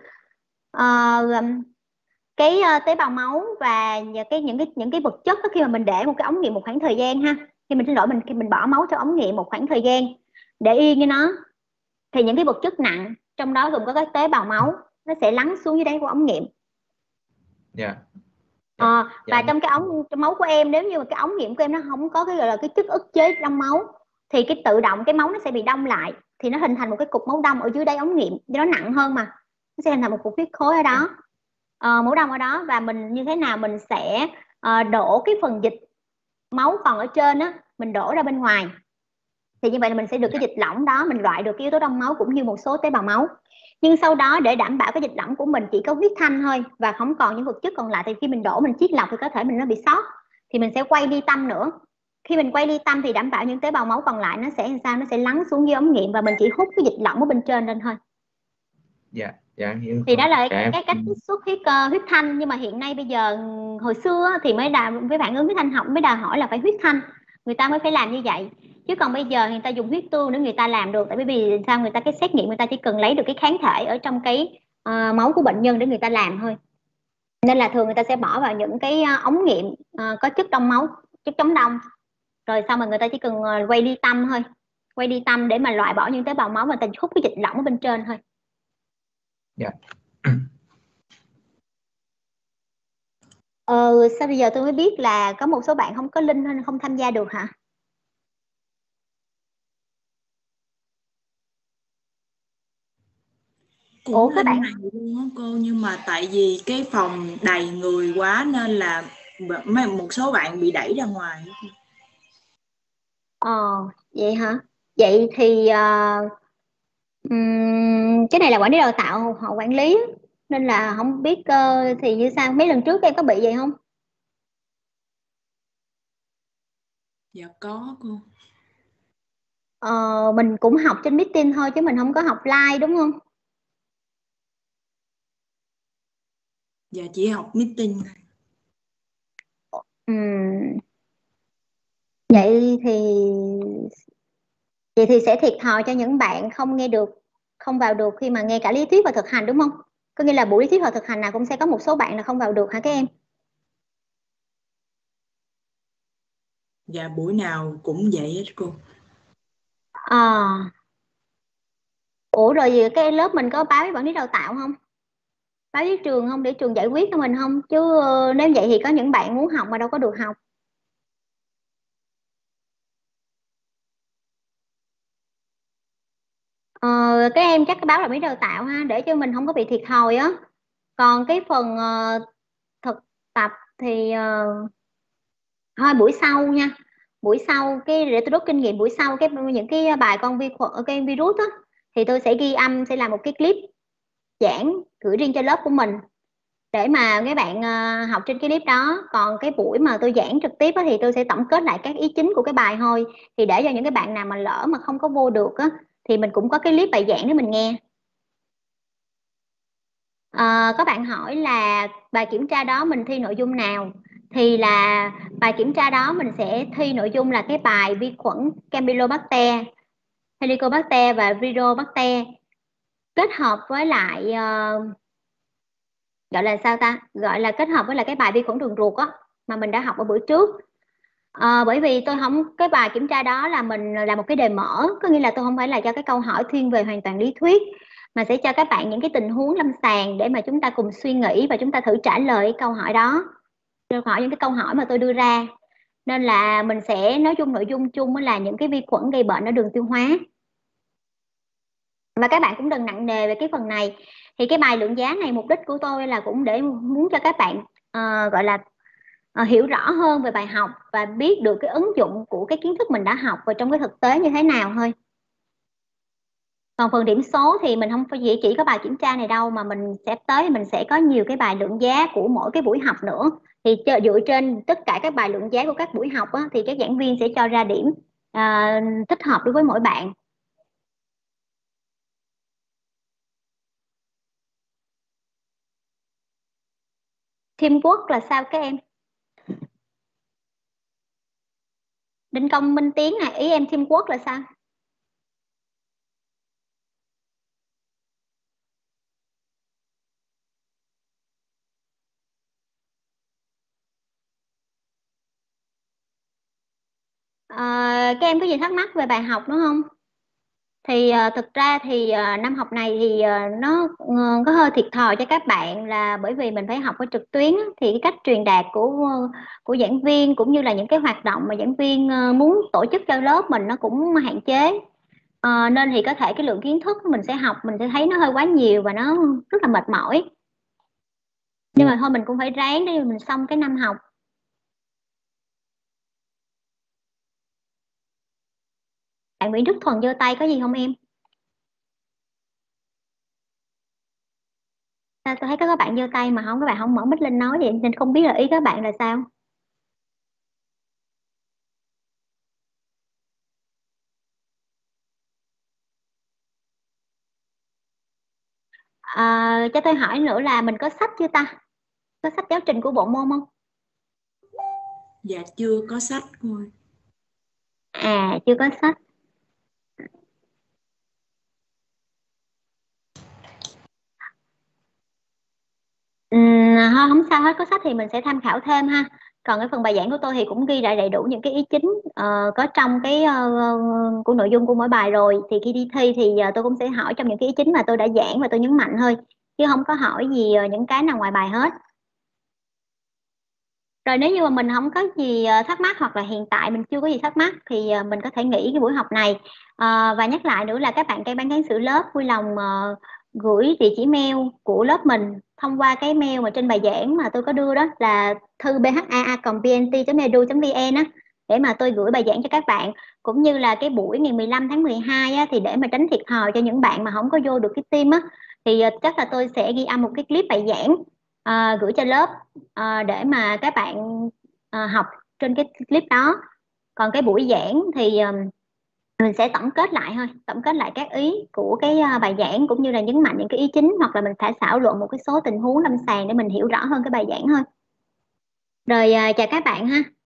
Tế bào máu và những cái vật chất đó, khi mà mình để một cái ống nghiệm một khoảng thời gian ha, khi mình bỏ máu cho ống nghiệm một khoảng thời gian để yên cho nó, thì những cái vật chất nặng trong đó gồm có các tế bào máu nó sẽ lắng xuống dưới đáy của ống nghiệm. Dạ. Và trong trong máu của em, nếu như mà cái ống nghiệm của em nó không có cái gọi là cái chất ức chế trong máu, thì cái tự động cái máu nó sẽ bị đông lại, thì nó hình thành một cái cục máu đông ở dưới đáy ống nghiệm, nó nặng hơn mà, nó sẽ hình thành một cục huyết khối ở đó, máu đông ở đó. Và mình như thế nào mình sẽ đổ cái phần dịch máu còn ở trên á, mình đổ ra bên ngoài, thì như vậy là mình sẽ được cái dịch lỏng đó, mình loại được cái yếu tố đông máu cũng như một số tế bào máu. Nhưng sau đó để đảm bảo cái dịch lỏng của mình chỉ có huyết thanh thôi và không còn những vật chất còn lại, thì khi mình đổ mình chiết lọc thì có thể mình nó bị sót, thì mình sẽ quay ly tâm nữa. Khi mình quay ly tâm thì đảm bảo những tế bào máu còn lại nó sẽ nó sẽ lắng xuống dưới ống nghiệm và mình chỉ hút cái dịch lỏng ở bên trên lên thôi. Dạ hiểu. Thì đó là cái cách chiết xuất huyết thanh. Nhưng mà hiện nay bây giờ, hồi xưa thì với bạn ứng huyết thanh học mới đòi hỏi là phải huyết thanh, người ta mới phải làm như vậy. Chứ còn bây giờ người ta dùng huyết tương để người ta làm được, tại vì sao người ta cái xét nghiệm người ta chỉ cần lấy được cái kháng thể ở trong cái máu của bệnh nhân để người ta làm thôi. Nên là thường người ta sẽ bỏ vào những cái ống nghiệm có chất đông máu, chất chống đông, rồi xong rồi người ta chỉ cần quay ly tâm thôi, quay ly tâm để mà loại bỏ những tế bào máu và người ta hút cái dịch lỏng ở bên trên thôi. Dạ. Sao bây giờ tôi mới biết là có một số bạn không có link nên không tham gia được hả? Cũng Các linh bạn này luôn á cô, nhưng mà tại vì cái phòng đầy người quá nên là một số bạn bị đẩy ra ngoài. Vậy hả? Vậy thì cái này là quản lý đào tạo họ quản lý nên là không biết thì như sao, mấy lần trước em có bị vậy không? Dạ có cô. Mình cũng học trên meeting thôi chứ mình không có học live đúng không? Dạ chỉ học meeting. Vậy thì sẽ thiệt thòi cho những bạn không nghe được, không vào được khi mà nghe cả lý thuyết và thực hành đúng không? Có nghĩa là buổi lý thuyết và thực hành nào cũng sẽ có một số bạn là không vào được hả các em? Dạ buổi nào cũng vậy hết cô. Ủa rồi cái lớp mình có báo với quản lý đào tạo không? Báo với trường không để trường giải quyết cho mình không? Chứ nếu vậy thì có những bạn muốn học mà đâu có được học. Các em chắc báo là quản lý đào tạo ha, để cho mình không có bị thiệt thòi á. Còn cái phần thực tập thì thôi buổi sau nha. Buổi sau để tôi rút kinh nghiệm, buổi sau những cái bài con cái virus á thì tôi sẽ ghi âm, sẽ làm một cái clip giảng gửi riêng cho lớp của mình để mà các bạn học trên cái clip đó. Còn cái buổi mà tôi giảng trực tiếp á, thì tôi sẽ tổng kết lại các ý chính của cái bài thôi, thì để cho những cái bạn nào mà lỡ mà không có vô được á thì mình cũng có cái clip bài giảng để mình nghe. Có bạn hỏi là bài kiểm tra đó mình thi nội dung nào, thì là bài kiểm tra đó mình sẽ thi nội dung là cái bài vi khuẩn Campylobacter, Helicobacter và Virobacter, kết hợp với lại gọi là sao ta, gọi là kết hợp với lại cái bài vi khuẩn đường ruột á mà mình đã học ở bữa trước. Bởi vì tôi không, cái bài kiểm tra đó là mình làm một cái đề mở, có nghĩa là tôi không phải là cho cái câu hỏi thiên về hoàn toàn lý thuyết, mà sẽ cho các bạn những cái tình huống lâm sàng để mà chúng ta cùng suy nghĩ và chúng ta thử trả lời cái câu hỏi đó, hỏi những cái câu hỏi mà tôi đưa ra. Nên là mình sẽ nói chung nội dung chung là những cái vi khuẩn gây bệnh ở đường tiêu hóa, và các bạn cũng đừng nặng nề về cái phần này. Thì cái bài lượng giá này mục đích của tôi là cũng để muốn cho các bạn gọi là hiểu rõ hơn về bài học và biết được cái ứng dụng của cái kiến thức mình đã học vào trong cái thực tế như thế nào thôi. Còn phần điểm số thì mình không phải chỉ có bài kiểm tra này đâu, mà mình sẽ tới mình sẽ có nhiều cái bài lượng giá của mỗi cái buổi học nữa. Thì dựa trên tất cả các bài lượng giá của các buổi học á, thì các giảng viên sẽ cho ra điểm thích hợp đối với mỗi bạn. Teamwork là sao các em? Đinh Công Minh Tiến này, ý em teamwork là sao? Các em có gì thắc mắc về bài học đúng không? Thì thực ra thì năm học này thì nó có hơi thiệt thòi cho các bạn, là bởi vì mình phải học ở trực tuyến á, thì cái cách truyền đạt của giảng viên cũng như là những cái hoạt động mà giảng viên muốn tổ chức cho lớp mình nó cũng hạn chế. Nên thì có thể cái lượng kiến thức mình sẽ học mình sẽ thấy nó hơi quá nhiều và nó rất là mệt mỏi, nhưng mà thôi mình cũng phải ráng để mình xong cái năm học. Bạn Nguyễn Đức Thuần giơ tay, có gì không em? Sao tôi thấy có các bạn giơ tay mà không, các bạn không mở mic lên nói vậy, nên không biết là ý các bạn là sao. Cho tôi hỏi nữa là mình có sách chưa ta? Có sách giáo trình của bộ môn không? Dạ chưa có sách cô ơi. Chưa có sách. Thôi không sao hết, có sách thì mình sẽ tham khảo thêm ha. Còn cái phần bài giảng của tôi thì cũng ghi lại đầy đủ những cái ý chính có trong cái của nội dung của mỗi bài rồi. Thì khi đi thi thì tôi cũng sẽ hỏi trong những cái ý chính mà tôi đã giảng và tôi nhấn mạnh thôi, chứ không có hỏi gì những cái nào ngoài bài hết. Rồi nếu như mà mình không có gì thắc mắc, hoặc là hiện tại mình chưa có gì thắc mắc, thì mình có thể nghỉ cái buổi học này. Và nhắc lại nữa là các bạn ban cán sự lớp vui lòng gửi địa chỉ mail của lớp mình thông qua cái mail mà trên bài giảng mà tôi có đưa, đó là thư bhaa.pnt.edu.vn á, để mà tôi gửi bài giảng cho các bạn. Cũng như là cái buổi ngày 15 tháng 12 á, thì để mà tránh thiệt thòi cho những bạn mà không có vô được cái team á, thì chắc là tôi sẽ ghi âm một cái clip bài giảng gửi cho lớp để mà các bạn học trên cái clip đó. Còn cái buổi giảng thì mình sẽ tổng kết lại thôi, tổng kết lại các ý của cái bài giảng, cũng như là nhấn mạnh những cái ý chính, hoặc là mình phải thảo luận một cái số tình huống lâm sàng để mình hiểu rõ hơn cái bài giảng thôi. Rồi chào các bạn ha.